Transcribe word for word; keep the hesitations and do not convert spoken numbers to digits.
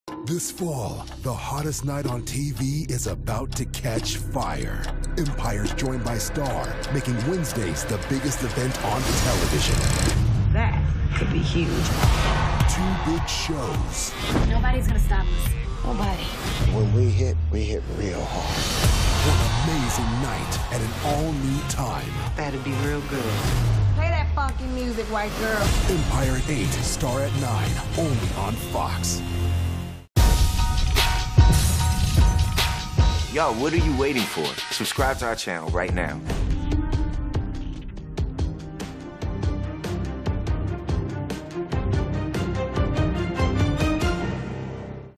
This fall, the hottest night on T V is about to catch fire. Empire's joined by Star, making Wednesdays the biggest event on television. That could be huge. Two big shows. Nobody's gonna stop us. Nobody. When we hit, we hit real hard. One amazing night at an all-new time. That'd be real good. Play that funky music, white girl. Empire at eight, Star at nine, only on Fox. Yo, what are you waiting for? Subscribe to our channel right now.